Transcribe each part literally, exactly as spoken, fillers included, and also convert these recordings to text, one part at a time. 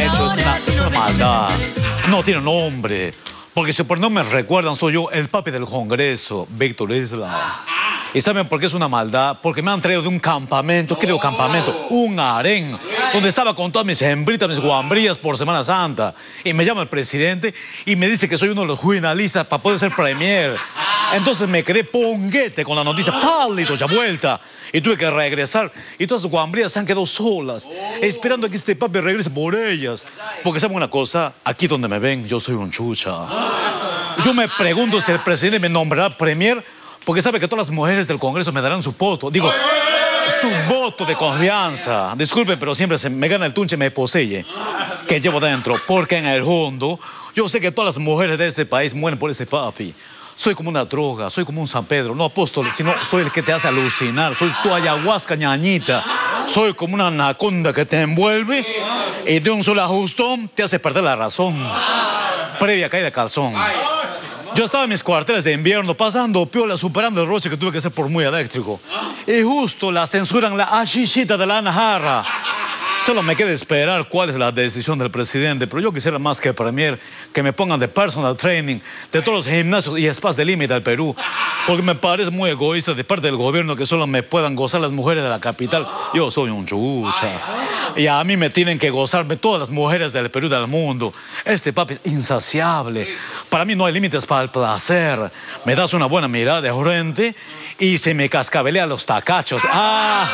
hecho es una, es una maldad. No tiene nombre. Porque si por no me recuerdan, soy yo, el papi del Congreso, Víctor Isla. ¿Y saben por qué es una maldad? Porque me han traído de un campamento, ¿qué digo campamento? Un harén, donde estaba con todas mis hembritas, mis guambrillas por Semana Santa. Y me llama el presidente y me dice que soy uno de los finalistas para poder ser premier. Entonces me quedé ponguete con la noticia, pálido, ya vuelta. Y tuve que regresar. Y todas las guambrillas se han quedado solas, esperando a que este papi regrese por ellas. Porque ¿saben una cosa? Aquí donde me ven, yo soy un chucha. Yo me pregunto si el presidente me nombrará premier, porque sabe que todas las mujeres del Congreso me darán su voto. Digo, su voto de confianza. Disculpe, pero siempre se me gana el tunche y me posee que llevo dentro. Porque en el fondo, yo sé que todas las mujeres de este país mueren por este papi. Soy como una droga, soy como un San Pedro, no apóstol, sino soy el que te hace alucinar. Soy tu ayahuasca ñañita. Soy como una anaconda que te envuelve y de un solo ajustón te hace perder la razón. Previa caída de calzón. Yo estaba en mis cuarteles de invierno pasando piola, superando el roche que tuve que hacer por muy eléctrico. Y justo la censuran la achichita de la Ana Jarra. Solo me queda esperar cuál es la decisión del presidente, pero yo quisiera más que premier que me pongan de personal training de todos los gimnasios y spas de límite del Perú, porque me parece muy egoísta de parte del gobierno que solo me puedan gozar las mujeres de la capital. Yo soy un chucha y a mí me tienen que gozarme todas las mujeres del Perú y del mundo. Este papi es insaciable. Para mí no hay límites para el placer. Me das una buena mirada de frente y se me cascabelea los tacachos. ¡Ah!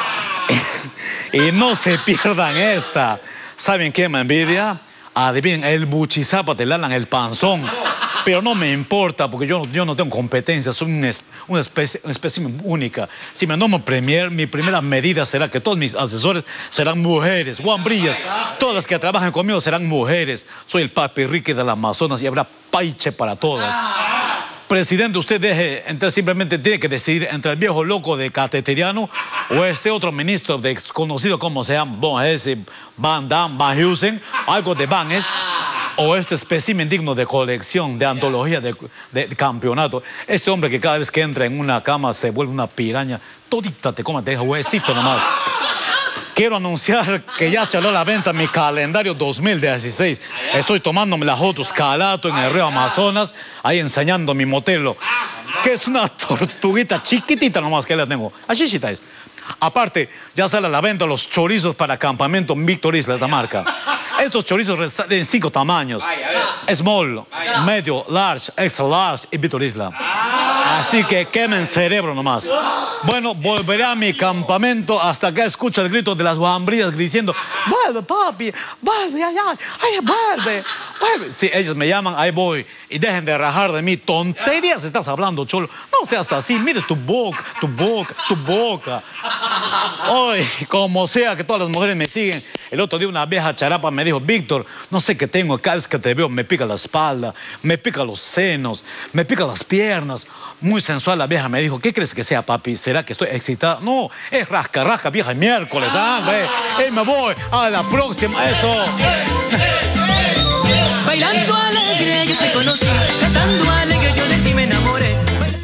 Y no se pierdan esta. ¿Saben quién me envidia? Adivinen, el buchizapa te lalan el panzón. Pero no me importa porque yo, yo no tengo competencia, soy una, una, especie, una especie única. Si me nombro premier, mi primera medida será que todos mis asesores serán mujeres, guambrillas. Todas las que trabajan conmigo serán mujeres. Soy el papi Ricky del Amazonas y habrá paiche para todas. Presidente, usted deje, entonces simplemente tiene que decidir entre el viejo loco de Cateteriano o este otro ministro desconocido, como se llama, bon, ese Van Damme, Van Heusen, algo de Van es, o este espécimen digno de colección, de antología, de, de, de campeonato. Este hombre que cada vez que entra en una cama se vuelve una piraña, todita te come, te deja huesito nomás. Quiero anunciar que ya salió a la venta mi calendario dos mil dieciséis. Estoy tomándome las fotos calato en el río Amazonas, ahí enseñando mi modelo, que es una tortuguita chiquitita nomás que la tengo. Así chita es. Aparte, ya sale a la venta los chorizos para campamento Víctor Isla, esta marca. Estos chorizos en cinco tamaños. Small, medio, large, extra large y Víctor Isla. Así que quemen cerebro nomás. Bueno, volveré a mi campamento hasta que escucho el grito de las guambrillas diciendo: vuelve, papi, vuelve, ay, ay, ay, vuelve, vuelve. Si ellos me llaman, ahí voy. Y dejen de rajar de mí. Tonterías estás hablando, cholo. No seas así, mire tu boca, tu boca, tu boca. Hoy, como sea que todas las mujeres me siguen. El otro día una vieja charapa me dijo: Víctor, no sé qué tengo, cada vez que te veo me pica la espalda, me pica los senos, me pica las piernas. Muy sensual la vieja me dijo: ¿qué crees que sea, papi? ¿Será que estoy excitada? No, es rasca, rasca, vieja, miércoles, ¿ah? Eh, me voy, a la próxima, eso. Bailando alegre yo te conocí, cantando alegre yo de ti me enamoré.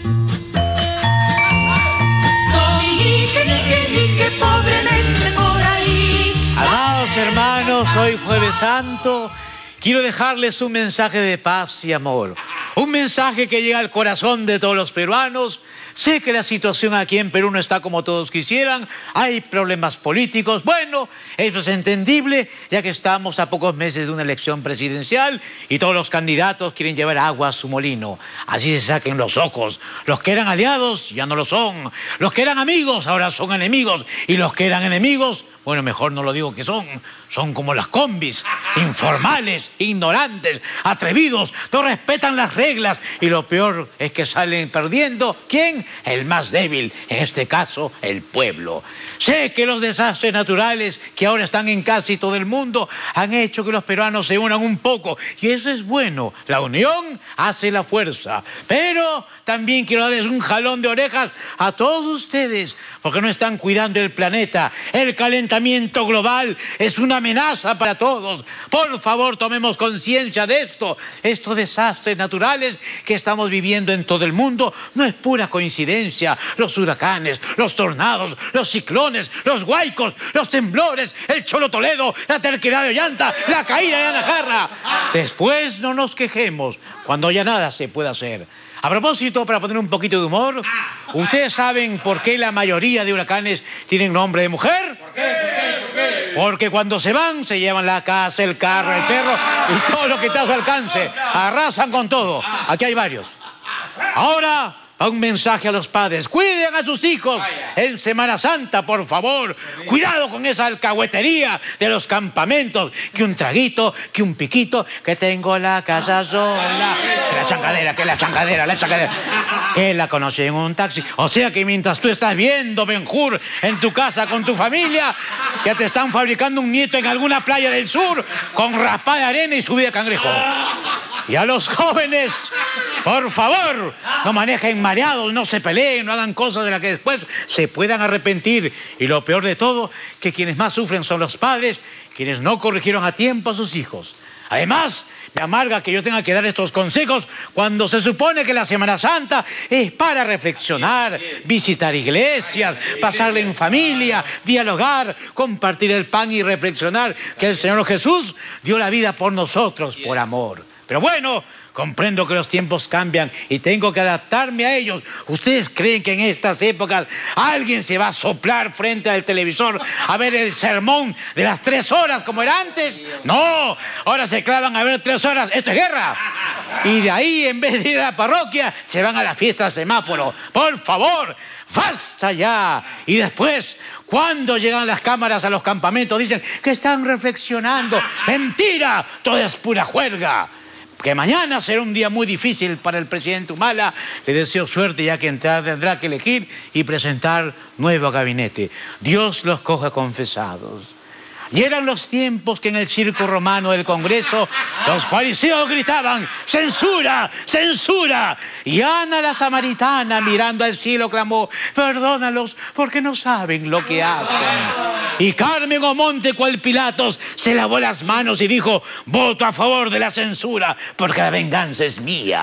Pobremente por ahí. Amados hermanos, hoy Jueves Santo, quiero dejarles un mensaje de paz y amor. Un mensaje que llega al corazón de todos los peruanos. Sé que la situación aquí en Perú no está como todos quisieran. Hay problemas políticos. Bueno, eso es entendible, ya que estamos a pocos meses de una elección presidencial y todos los candidatos quieren llevar agua a su molino. Así se saquen los ojos. Los que eran aliados ya no lo son. Los que eran amigos ahora son enemigos. Y los que eran enemigos, bueno, mejor no lo digo que son. Son como las combis, informales, ignorantes, atrevidos, no respetan las reglas. Y lo peor es que salen perdiendo. ¿Quién? El más débil, en este caso, el pueblo. Sé que los desastres naturales que ahora están en casi todo el mundo han hecho que los peruanos se unan un poco. Y eso es bueno. La unión hace la fuerza. Pero también quiero darles un jalón de orejas a todos ustedes, porque no están cuidando el planeta. El calentamiento global es una amenaza para todos. Por favor, tomemos conciencia de esto. Estos desastres naturales que estamos viviendo en todo el mundo no es pura coincidencia. coincidencia, los huracanes, los tornados, los ciclones, los huaicos, los temblores, el Cholo Toledo, la terquedad de Ollanta, la caída de Anajarra. Después no nos quejemos cuando ya nada se puede hacer. A propósito, para poner un poquito de humor, ¿ustedes saben por qué la mayoría de huracanes tienen nombre de mujer? ¿Por qué? ¿Por qué? ¿Por qué? Porque cuando se van, se llevan la casa, el carro, el perro y todo lo que está a su alcance. Arrasan con todo. Aquí hay varios. Ahora, un mensaje a los padres. Cuiden a sus hijos en Semana Santa, por favor. Cuidado con esa alcahuetería de los campamentos. Que un traguito, que un piquito, que tengo la casa sola. Que la changadera, que la changadera, la changadera. Que la conocí en un taxi. O sea que mientras tú estás viendo Ben-Hur en tu casa con tu familia, ya te están fabricando un nieto en alguna playa del sur con raspada de arena y subida de cangrejo. Y a los jóvenes, por favor, no manejen mareados, no se peleen, no hagan cosas de las que después se puedan arrepentir. Y lo peor de todo, que quienes más sufren son los padres, quienes no corrigieron a tiempo a sus hijos. Además, me amarga que yo tenga que dar estos consejos cuando se supone que la Semana Santa es para reflexionar, visitar iglesias, pasarla en familia, dialogar, compartir el pan y reflexionar que el Señor Jesús dio la vida por nosotros, por amor. Pero bueno, comprendo que los tiempos cambian y tengo que adaptarme a ellos. ¿Ustedes creen que en estas épocas alguien se va a soplar frente al televisor a ver el sermón de las tres horas como era antes? No, ahora se clavan a ver tres horas. ¡Esto es guerra! Y de ahí, en vez de ir a la parroquia, se van a la fiesta al semáforo. ¡Por favor! ¡Basta ya! Y después, cuando llegan las cámaras a los campamentos, dicen que están reflexionando. ¡Mentira! Todo es pura juerga. Que mañana será un día muy difícil para el presidente Humala. Le deseo suerte ya que tendrá que elegir y presentar nuevo gabinete. Dios los coja confesados. Y eran los tiempos que en el circo romano del Congreso los fariseos gritaban ¡censura! ¡Censura! Y Ana la samaritana mirando al cielo clamó ¡perdónalos porque no saben lo que hacen! Y Carmen Omonte, cual Pilatos, se lavó las manos y dijo voto a favor de la censura porque la venganza es mía.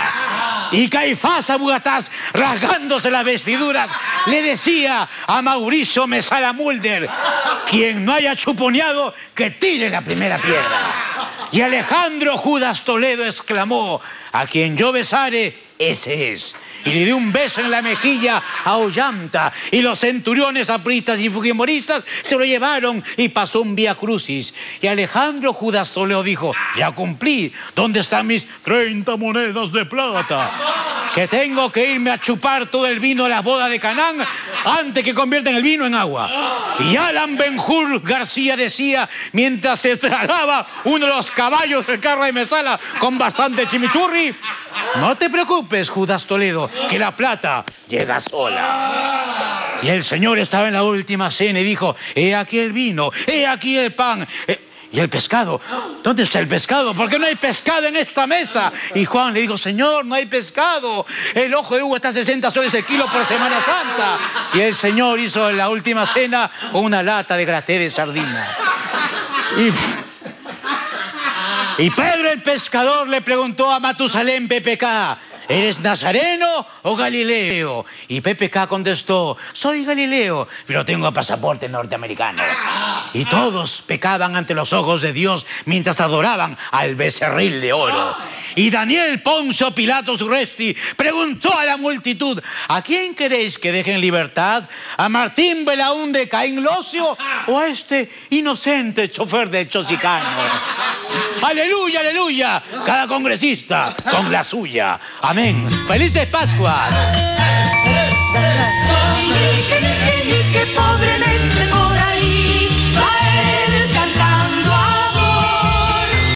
Y Caifás Abugatás, rasgándose las vestiduras, le decía a Mauricio Mesala Mulder quien no haya chuponeado que tire la primera piedra. Y Alejandro Judas Toledo exclamó a quien yo besare, ese es. Y le dio un beso en la mejilla a Ollanta. Y los centuriones apristas y fujimoristas se lo llevaron y pasó un vía crucis. Y Alejandro Judas Toledo dijo, ya cumplí, ¿dónde están mis treinta monedas de plata? Que tengo que irme a chupar todo el vino de las bodas de Canaán antes que conviertan el vino en agua. Y Alan Ben-Hur García decía, mientras se tragaba uno de los caballos del carro de Mesala con bastante chimichurri, no te preocupes, Judas Toledo, que la plata llega sola. Y el Señor estaba en la última cena y dijo, he aquí el vino, he aquí el pan. Eh, ¿Y el pescado? ¿Dónde está el pescado? ¿Por qué no hay pescado en esta mesa? Y Juan le dijo, Señor, no hay pescado. El ojo de uva está a sesenta soles el kilo por Semana Santa. Y el Señor hizo en la última cena una lata de graté de sardina. Y, y Pedro el pescador le preguntó a Matusalén P P K, ¿eres nazareno o Galileo? Y P P K contestó, soy Galileo, pero tengo pasaporte norteamericano. Y todos pecaban ante los ojos de Dios mientras adoraban al becerril de oro. Y Daniel Poncio Pilatos Urresti preguntó a la multitud, ¿a quién queréis que deje en libertad? ¿A Martín Belaúnde Caín Locio o a este inocente chofer de Chosicano? ¡Aleluya, aleluya! Cada congresista con la suya. Amén. ¡Felices Pascuas!